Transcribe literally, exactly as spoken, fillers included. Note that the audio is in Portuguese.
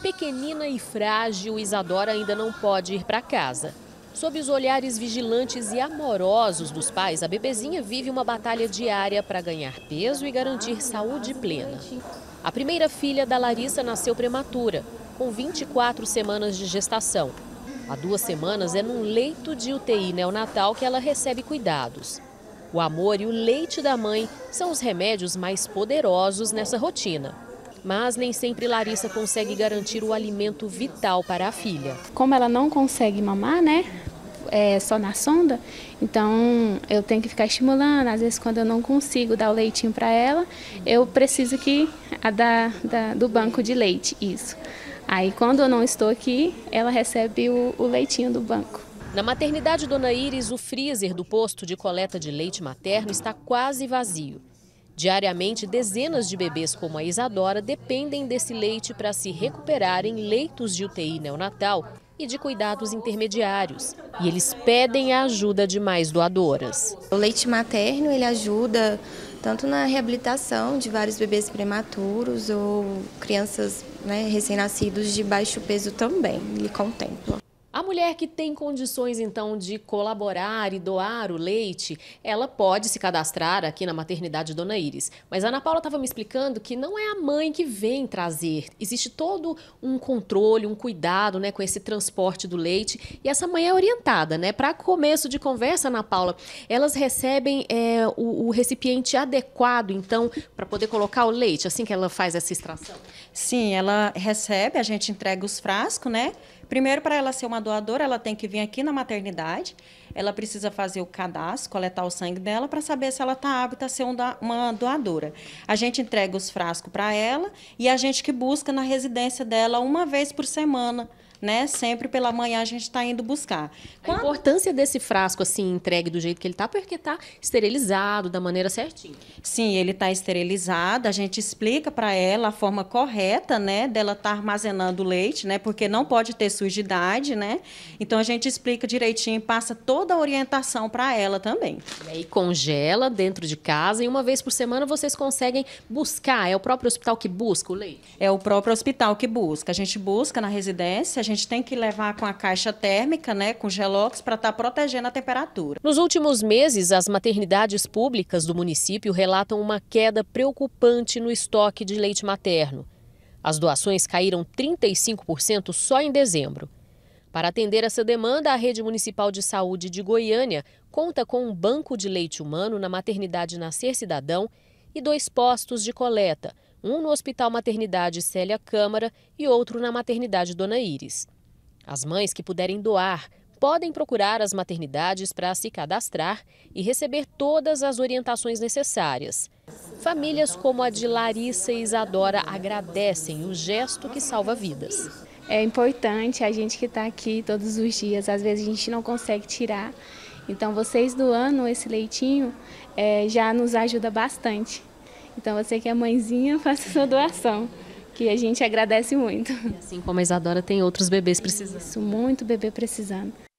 Pequenina e frágil, Isadora ainda não pode ir para casa. Sob os olhares vigilantes e amorosos dos pais, a bebezinha vive uma batalha diária para ganhar peso e garantir saúde plena. A primeira filha da Larissa nasceu prematura, com vinte e quatro semanas de gestação. Há duas semanas é num leito de U T I neonatal que ela recebe cuidados. O amor e o leite da mãe são os remédios mais poderosos nessa rotina. Mas nem sempre Larissa consegue garantir o alimento vital para a filha. Como ela não consegue mamar, né, é só na sonda, então eu tenho que ficar estimulando. Às vezes, quando eu não consigo dar o leitinho para ela, eu preciso que a da, da, do banco de leite, isso. Aí, quando eu não estou aqui, ela recebe o, o leitinho do banco. Na maternidade Dona Iris, o freezer do posto de coleta de leite materno está quase vazio. Diariamente, dezenas de bebês como a Isadora dependem desse leite para se recuperar em leitos de U T I neonatal e de cuidados intermediários. E eles pedem a ajuda de mais doadoras. O leite materno ele ajuda tanto na reabilitação de vários bebês prematuros ou crianças, né, recém-nascidos de baixo peso também, ele contempla. A mulher que tem condições, então, de colaborar e doar o leite, ela pode se cadastrar aqui na maternidade Dona Iris. Mas a Ana Paula estava me explicando que não é a mãe que vem trazer. Existe todo um controle, um cuidado, né, com esse transporte do leite. E essa mãe é orientada, né? Para começo de conversa, Ana Paula, elas recebem é, o, o recipiente adequado, então, para poder colocar o leite, assim que ela faz essa extração? Sim, ela recebe, a gente entrega os frascos, né? Primeiro, para ela ser uma doadora, ela tem que vir aqui na maternidade, ela precisa fazer o cadastro, coletar o sangue dela para saber se ela está apta a ser uma doadora. A gente entrega os frascos para ela e a gente que busca na residência dela uma vez por semana, né? Sempre pela manhã a gente está indo buscar. A importância desse frasco assim entregue do jeito que ele está, porque está esterilizado da maneira certinha. Sim, ele está esterilizado. A gente explica para ela a forma correta, né, dela estar tá armazenando o leite, né, porque não pode ter sujidade, né. Então a gente explica direitinho, passa toda a orientação para ela também. E aí congela dentro de casa e uma vez por semana vocês conseguem buscar. É o próprio hospital que busca o leite? É o próprio hospital que busca. A gente busca na residência. A gente A gente tem que levar com a caixa térmica, né, com gelox, para estar tá protegendo a temperatura. Nos últimos meses, as maternidades públicas do município relatam uma queda preocupante no estoque de leite materno. As doações caíram trinta e cinco por cento só em dezembro. Para atender essa demanda, a Rede Municipal de Saúde de Goiânia conta com um banco de leite humano na maternidade Nascer Cidadão e dois postos de coleta, um no Hospital Maternidade Célia Câmara e outro na maternidade Dona Iris. As mães que puderem doar podem procurar as maternidades para se cadastrar e receber todas as orientações necessárias. Famílias como a de Larissa e Isadora agradecem o gesto que salva vidas. É importante a gente que está aqui todos os dias, às vezes a gente não consegue tirar. Então vocês doando esse leitinho é, já nos ajuda bastante. Então, você que é mãezinha, faça sua doação, que a gente agradece muito. Assim como a Isadora, tem outros bebês precisando. Isso, muito bebê precisando.